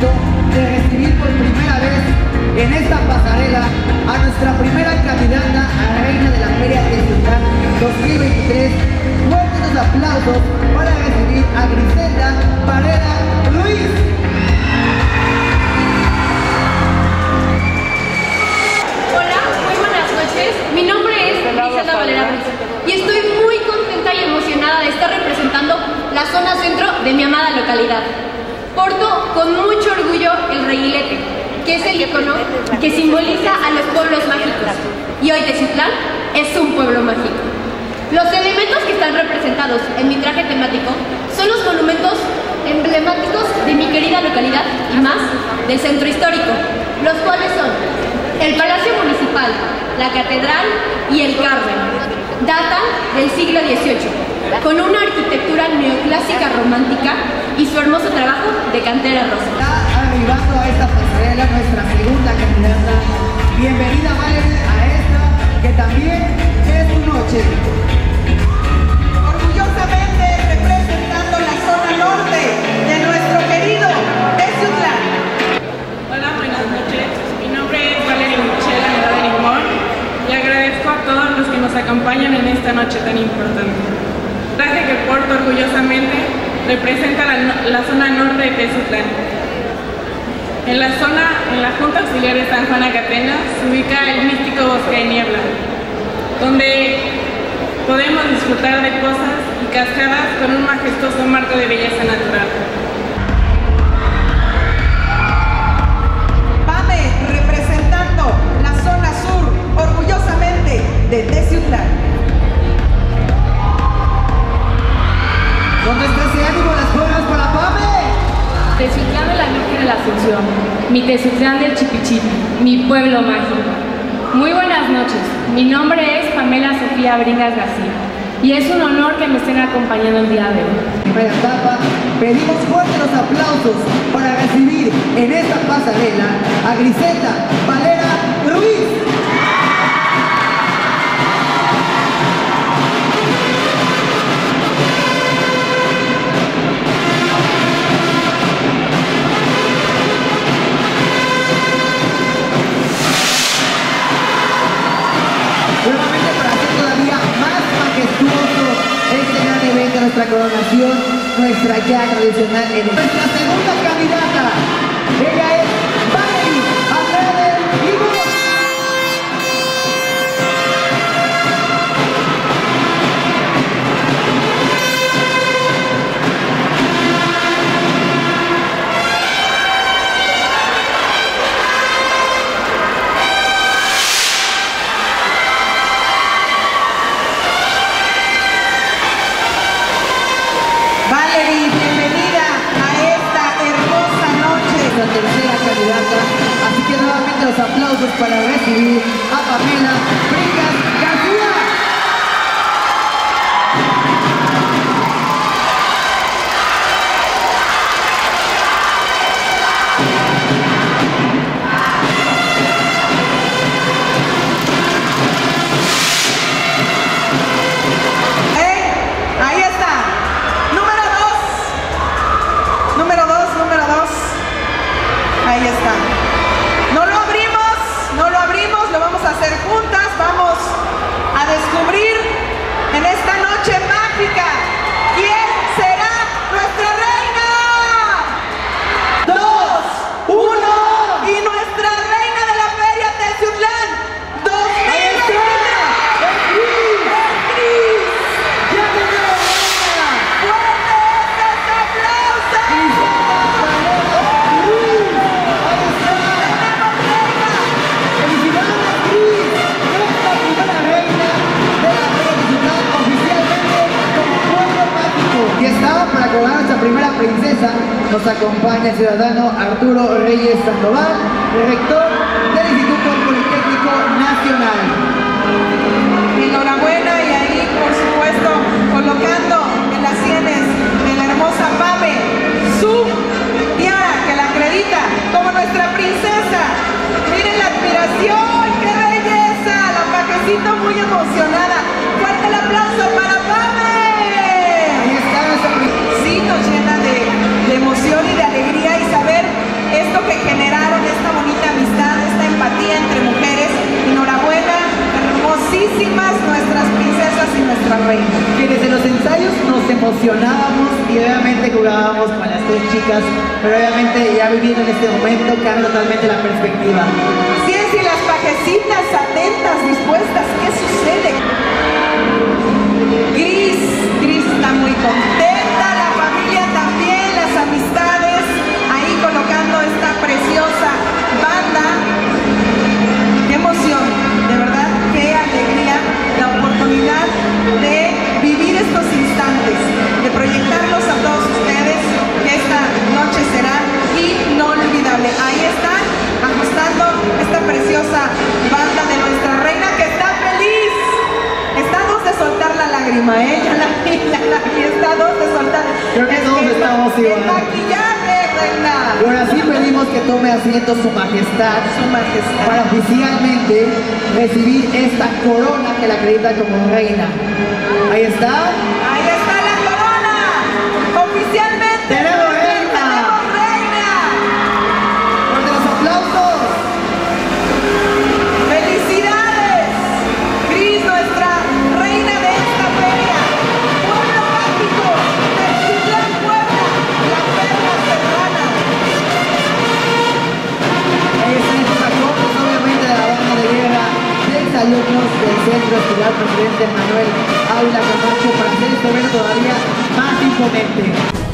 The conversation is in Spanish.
gusto de recibir por primera vez en esta pasarela a nuestra primera candidata a Reina de la Feria Tezutlán 2023. Fuertes los aplausos para recibir a Griselda Valera Ruiz. Hola, muy buenas noches. Mi nombre es Griselda Valera Ruiz y estoy muy contenta y emocionada de estar representando la zona centro de mi amada localidad. Porto con mucho orgullo el reguilete, que es el icono que simboliza a los pueblos mágicos. Y hoy Tezutlán es un pueblo mágico. Los elementos que están representados en mi traje temático son los monumentos emblemáticos de mi querida localidad y más del centro histórico, los cuales son el Palacio Municipal, la Catedral y el Carmen. Datan del siglo XVIII, con una arquitectura neoclásica romántica y su hermoso trabajo de cantera rosa. Está arribando a esta pasarela nuestra segunda candidata. Bienvenida, Valerie, a esta que también es tu noche. Orgullosamente representando la zona norte de nuestro querido Tezutlán. Hola, buenas noches. Mi nombre es Valerie Michelle Andrade Limón y agradezco a todos los que nos acompañan en esta noche tan importante. Traje que porto orgullosamente representa la zona norte de Tezutlán. En la Junta Auxiliar de San Juan Acatena se ubica el místico Bosque de Niebla, donde podemos disfrutar de pozas y cascadas con un majestuoso marco de belleza natural. Pame representando la zona sur, orgullosamente de Tezutlán. ¿Dónde está ese ánimo? Las palmas para Pame. Tezutlán de la Virgen de la Asunción, mi Tezutlán del Chipichipi, mi pueblo mágico. Muy buenas noches, mi nombre es Pamela Sofía Bringas García y es un honor que me estén acompañando el día de hoy. Primera etapa, pedimos fuertes los aplausos para recibir en esta pasarela a Griselda Valera Ruiz. Nuevamente para hacer todavía más majestuoso este gran evento, nuestra coronación, nuestra ya tradicional evento. Nuestra segunda candidata, ella es Valerie Andrade Limón. Valerie, bienvenida a esta hermosa noche. La tercera candidata, así que nuevamente los aplausos para recibir a Pamela Bringas García. Ahí está. Número 2. Ahí está. No lo abrimos, lo vamos a hacer juntas. Vamos a descubrir en esta noche mágica quién será nuestra reina. 2, 1 y nuestra reina de la Feria Tezutlán 2023. Y estaba para coronar a nuestra primera princesa, nos acompaña el ciudadano Arturo Reyes Sandoval, el rector del Instituto Politécnico Nacional. Enhorabuena, y ahí por supuesto colocando en las sienes de la hermosa Pame su tiara que la acredita como nuestra princesa. Miren la admiración, qué belleza, la pajecita muy emocionada. Fuerte el aplauso para Pame. Ahí está nuestra princesa. Sí, nos llena de emoción y de alegría y saber emocionábamos y obviamente jugábamos con las tres chicas, pero obviamente ya viviendo en este momento cambia totalmente la perspectiva. Ciencia y las pajecitas atentas, dispuestas, ¿qué sucede? Gris está muy contenta, la familia también, las amistades, ahí colocando esta preciosa banda. ¡Qué emoción! De verdad, qué alegría la oportunidad de vivir estos instantes, de proyectarlos a todos ustedes, que esta noche será inolvidable. Ahí están, ajustando esta preciosa banda de nuestra reina que está feliz. Está a dos de soltar la lágrima, ya la vi, está a dos de soltar. Creo que todos estamos igual. El maquillaje, reina. Y ahora sí pedimos que tome asiento su majestad, para oficialmente recibir esta corona que la acredita como reina. Ahí está. Ahí está la corona. Oficialmente. ¡Tenemos reina! ¡Tenemos reina! ¡Fuerte los aplausos! ¡Felicidades! Gris, nuestra reina de esta feria. Pueblo mágico de Ciudad Puebla, la perla serrana. Ahí están estos acordes, obviamente, de la banda de guerra de exalumnos del Centro Escolar Presidente Manuel Ávila Camacho para hacer este evento todavía más imponente.